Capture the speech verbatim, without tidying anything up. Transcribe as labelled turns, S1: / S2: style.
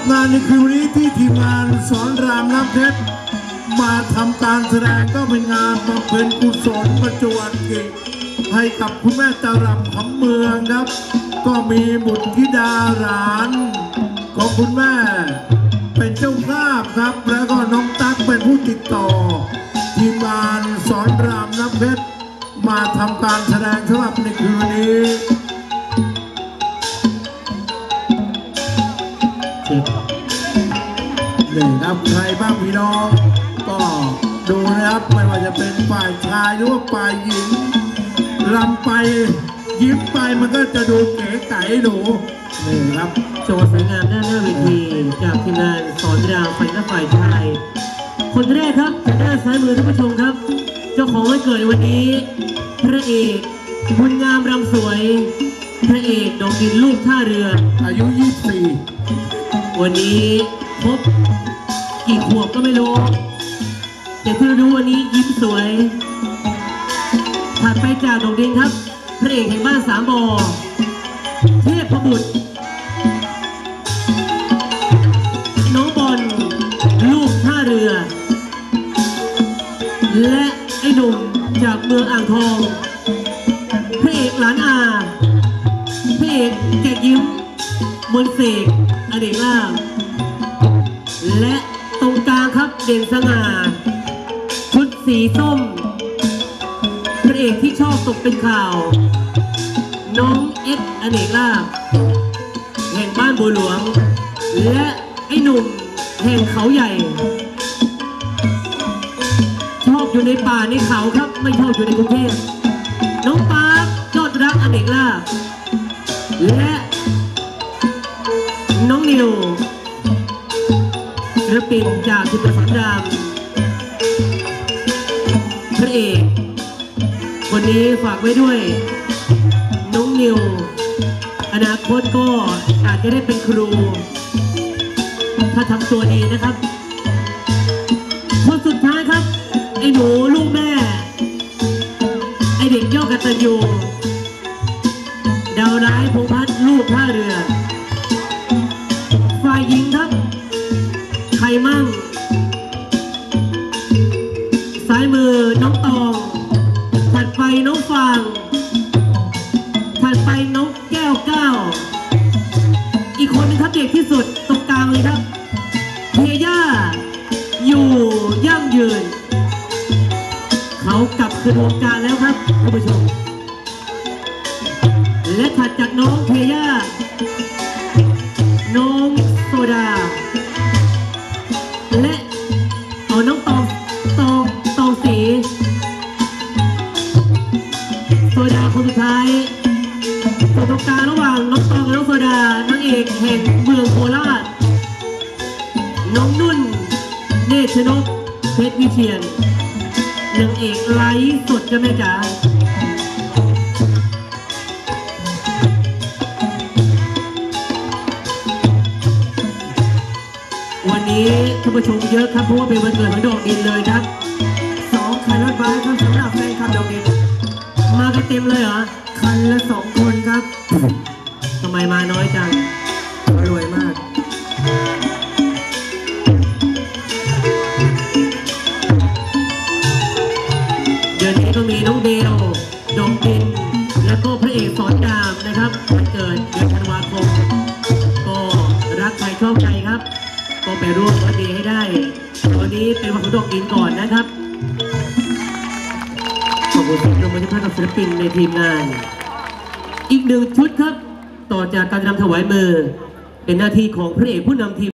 S1: งานในคืนนี้ที่ทีมงานสอนรามน้ำเพชรมาทำการแสดงก็เป็นงานบำเพ็ญกุศลประจวบกิจให้กับคุณแม่ตารำคำเมืองครับก็มีบุตรธิดาหลานของคุณแม่เป็นเจ้าภาพครับแล้วก็น้องตั๊กเป็นผู้ติดต่อทีมงานสอนรามน้ำเพชรมาทำการแสดงสำหรับในคืนนี้นี่ครับใครบ้างพี่น้องก็ดูนะครับไม่ว่าจะเป็นฝ่ายชายหรือว่าฝ่ายหญิงรำไปยิ้มไปมันก็จะดูเก๋ไก๋ดูนี่ครับ
S2: โชว์สวยงามด้านหน้าเวทีจากทีมงานสอนรามฝ่ายหน้าฝ่ายชายคนแรกครับจากด้านซ้ายมือท่านผู้ชมครับเจ้าของวันเกิดในวันนี้พระเอกบุญงามรำสวยพระเอกดอกดินลูกท่าเรือ
S1: อายุยี่สิบสี่
S2: วันนี้พบกี่ขวบก็ไม่รู้แต่ที่รู้วันนี้ยิ้มสวยถัดไปจากดอกดินครับพระเอกแห่งบ้านสามบ่อเทพบุตรน้องบอลลูกท่าเรือและไอ้หนุ่มจากเมืองอ่างทองพระเอกหลานอาพระเอกแกยิ้มมนเสกอเนกลาภและตรงกลางครับเด่นสง่าชุดสีส้มพระเอกที่ชอบตกเป็นข่าวน้องเอ็ดอเนกลาภแห่งบ้านบัวหลวงและไอ้หนุ่มแห่งเขาใหญ่ชอบอยู่ในป่าในเขาครับไม่ชอบอยู่ในกรุงเทพน้องปาร์คยอดรักอเนกลาภและน้องนิวศิลปินจากทีมสอนรามพระเอกคนนี้ฝากไว้ด้วยน้องนิวอนาคตก็อาจจะได้เป็นครูถ้าทำตัวดีนะครับคนสุดท้ายครับไอ้หนูลูกแม่ไอ้เด็กยอดกตัญญูดาวร้ายพงพัฒน์ลูกท่าเรือฝ่ายหญิงครับใครมั่งซ้ายมือน้องตองถัดไปน้องฟางถัดไปน้องแก้วเก้าอีกคนนึงครับเด็กที่สุดตรงกลางเลยครับเฮียย่าอยู่ยั่งยืนเขากลับคืนวงการแล้วครับท่านผู้ชมและถัดจากน้องเฮียย่าน้องโซดาและเอาน้องตองตองตองสีโซดาคนสุดท้ายตรงกลางระหว่างน้องตองกับน้องโซดานางเอกแห่งเมืองโคราชน้องนุ่นเนชนกเพชรวิเชียรนางเอกไลฟ์สดจะแม่จ๋าวันนี้ท่านผู้ชมเยอะครับเพราะว่าเป็นวันเกิดของดอกดินเลยครับสองคันรถบัสครับสำหรับแฟนคลับดอกดินมากันเต็มเลยเหรอคันละสองคนครับทำไมมาน้อยจังรวยมากเดือนนี้ก็มีน้องเดลดอกดินแล้วก็พระเอกสอนรามนะครับวันเกิดเดือนธันวาคมก็รักใครชอบใครครับก็ไปร่วมวันดีให้ได้วันนี้เป็นวันของดอกดินก่อนนะครับขอบคุณที่ร่วมมือที่พัฒนาศิลปินในทีมงานอีกหนึ่งชุดครับต่อจากการรำถวายมือเป็นหน้าที่ของพระเอกผู้นำทีม